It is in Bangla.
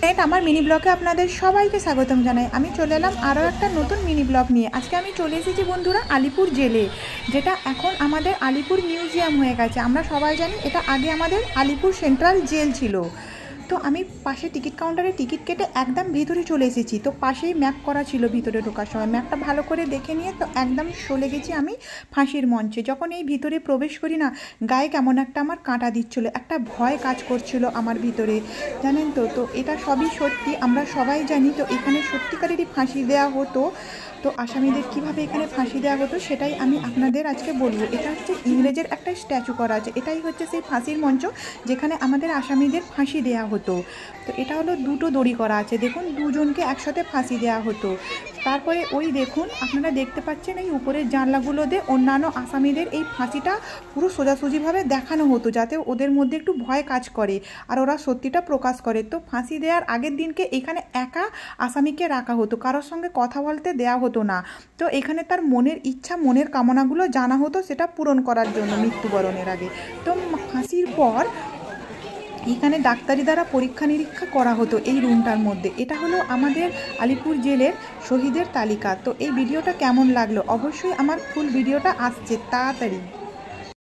আমার মিনি ব্লগে আপনাদের সবাইকে স্বাগতম জানাই। আমি চলে এলাম আরও একটা নতুন মিনি ব্লগ নিয়ে। আজকে আমি চলে এসেছি বন্ধুরা আলিপুর জেলে, যেটা এখন আমাদের আলিপুর মিউজিয়াম হয়ে গেছে। আমরা সবাই জানি এটা আগে আমাদের আলিপুর সেন্ট্রাল জেল ছিল। তো আমি পাশে টিকিট কাউন্টারে টিকিট কেটে একদম ভিতরে চলে এসেছি। তো পাশেই ম্যাপ করা ছিল, ভিতরে ঢোকার সময় ম্যাপটা ভালো করে দেখে নিয়ে তো একদম চলে গেছি আমি ফাঁসির মঞ্চে। যখন এই ভিতরে প্রবেশ করি না, গায়ে কেমন একটা আমার কাঁটা দিচ্ছিলো, একটা ভয় কাজ করছিল আমার ভিতরে, জানেন তো। তো এটা সবই সত্যি, আমরা সবাই জানি। তো এখানে সত্যিকারেরই ফাঁসি দেওয়া হতো। তো আসামিদের কীভাবে এখানে ফাঁসি দেওয়া হতো সেটাই আমি আপনাদের আজকে বলবো। এটা হচ্ছে ইংরেজের একটা স্ট্যাচু করা আছে, এটাই হচ্ছে সেই ফাঁসির মঞ্চ যেখানে আমাদের আসামিদের ফাঁসি দেওয়া হতো। তো এটা হলো দুটো দড়ি করা আছে, দেখুন দুজনকে একসাথে ফাঁসি দেওয়া হতো। তারপরে ওই দেখুন, আপনারা দেখতে পাচ্ছেন এই উপরের জানলাগুলো দিয়ে অন্যান্য আসামিদের এই ফাঁসিটা পুরো সোজাসুজিভাবে দেখানো হতো, যাতে ওদের মধ্যে একটু ভয় কাজ করে আর ওরা সত্যিটা প্রকাশ করে। তো ফাঁসি দেওয়ার আগের দিনকে এখানে একা আসামিকে রাখা হতো, কারোর সঙ্গে কথা বলতে দেওয়া হতো না। তো এখানে তার মনের ইচ্ছা, মনের কামনাগুলো জানা হতো, সেটা পূরণ করার জন্য মৃত্যুবরণের আগে। তো ফাঁসির পর এখানে ডাক্তারি দ্বারা পরীক্ষা নিরীক্ষা করা হতো এই রুমটার মধ্যে। এটা হলো আমাদের আলিপুর জেলের শহীদের তালিকা। তো এই ভিডিওটা কেমন লাগলো অবশ্যই, আমার ফুল ভিডিওটা আসছে তাড়াতাড়ি।